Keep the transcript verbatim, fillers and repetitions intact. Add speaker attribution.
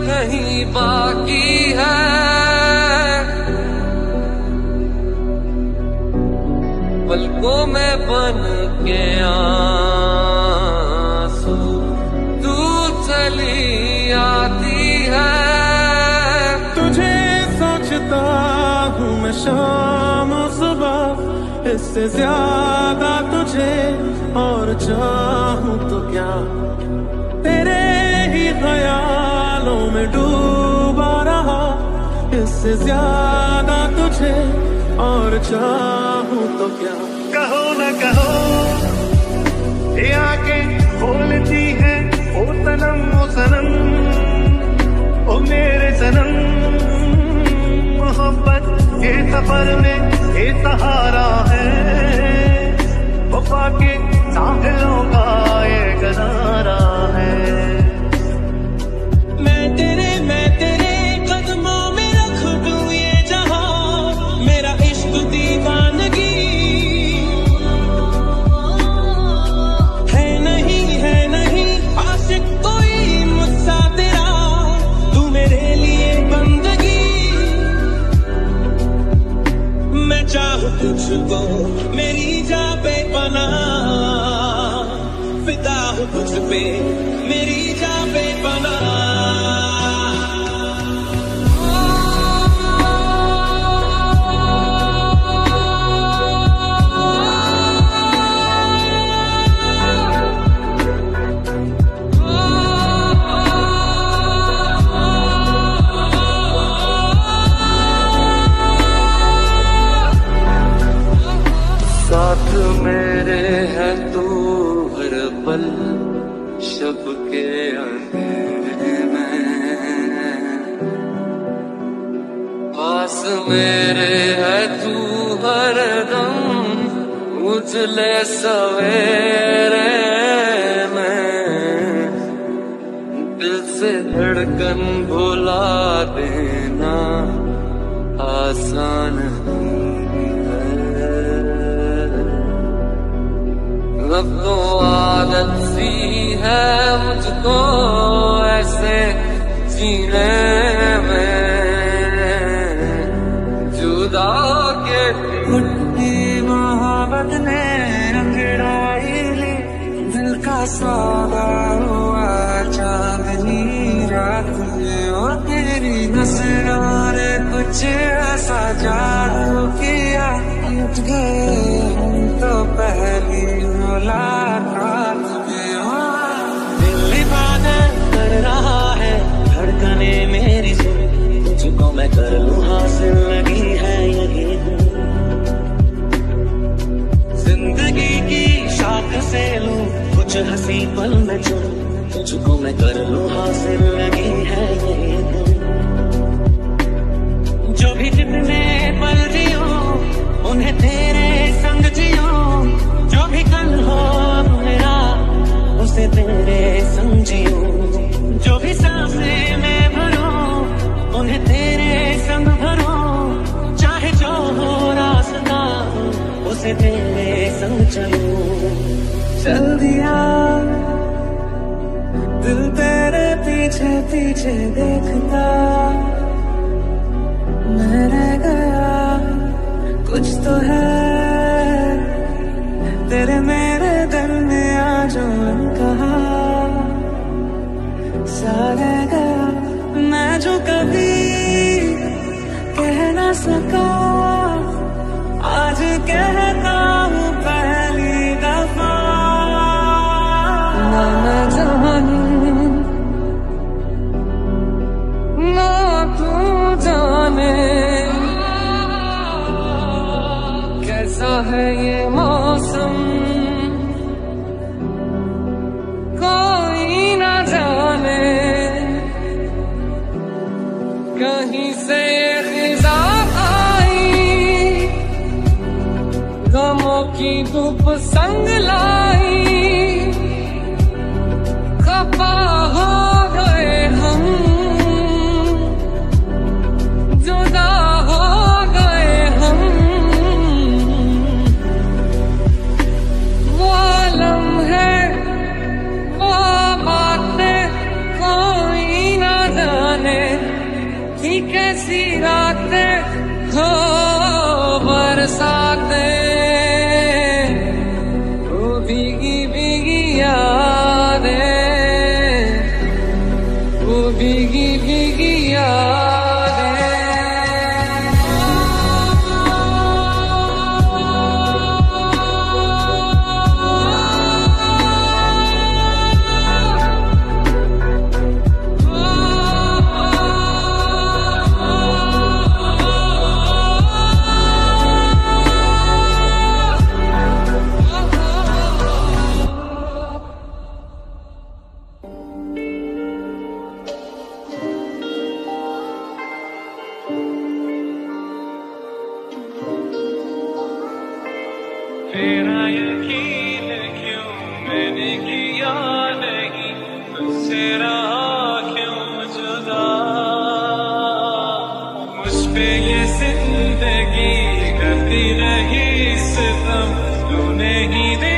Speaker 1: कहीं बाकी है। पलकों में बन के आंसू तू चली आती है।
Speaker 2: तुझे सोचता हूँ मैं शाम सुबह, इससे ज्यादा तुझे और चाहूँ तो क्या। तेरे ही ख्यालों में डूबा रहा, इससे ज्यादा तुझे और चाहूँ तो क्या।
Speaker 3: कहो न कहो ये आंखें खोलती है, ओ सनम ओ सनम ओ मेरे सनम। मोहब्बत के सफर में ये सहारा है, वफा के साहिलों का ये गजारा है।
Speaker 2: मैं तेरे मैं तेरे कदमों में रख दूं ये जहां, मेरा इश्क दीवानगी है नहीं है नहीं आशिक कोई मुझसा तेरा, तू मेरे लिए बंदगी। मैं चाहूं तुझको मेरी जा बेपनाह, फिदा हूं तुझ पे मेरी जा बेपनाह।
Speaker 1: साथ मेरे है तू हर पल, शब के अंधेरे में। पास मेरे है तू हर दम, उजले सवेरे में। दिल से धड़कन भुला देना आसान अब तो आदत सी है मुझको ऐसे जीने में। जुदा के मुट्ठी मोहब्बत ने अंगड़ाई ली, दिल का सौदा हुआ चांदनी रात में। और तेरी नजरों ने कुछ ऐसा जादू किया, उठ गए हम तो पहली मुलाकात में।
Speaker 2: दिल इबादत कर रहा है, धड़कने मेरी सुन, तुझको मैं कर लूं हासिल लगी है यही। जिंदगी की शाख से लूं कुछ हंसी पल में चुन, तुझको मैं कर लूं हासिल लगी है यही। जो भी जितने पल जियो उन्हें तेरे संग जियो, जो भी कल हो मेरा उसे तेरे संग जियो। जो भी सांसें मैं भरूं उन्हें तेरे संग भरूं, चाहे जो हो रास्ता उसे तेरे संग चलूं। चल दिया दिल तेरे पीछे पीछे देखता, मैं रह गया कुछ तो है तेरे मेरे दिल में आज कहा सा रह गया। मैं जो कभी कह ना सका आज कहता हूँ पहली दफा।
Speaker 1: ना मैं जानूं ना तू जाने कैसा है ये मौसम, कोई ना जाने कहीं से ये खिज़ा आई, गमों की धूप संग लाई। खपा हो गए हम, जुदा हो गए हम। वो लम्हे वो बातें कोई ना जाने नी कैसी रातें हो बरसातें, वो भीगी भीगी यादें, वो भीगी भीगी यादें।
Speaker 4: तेरा यकीन क्यों मैंने किया नहीं, तुझसे रहा क्यों जुदा, मुझ पे ये जिंदगी करती रही सितम, तूने ही दे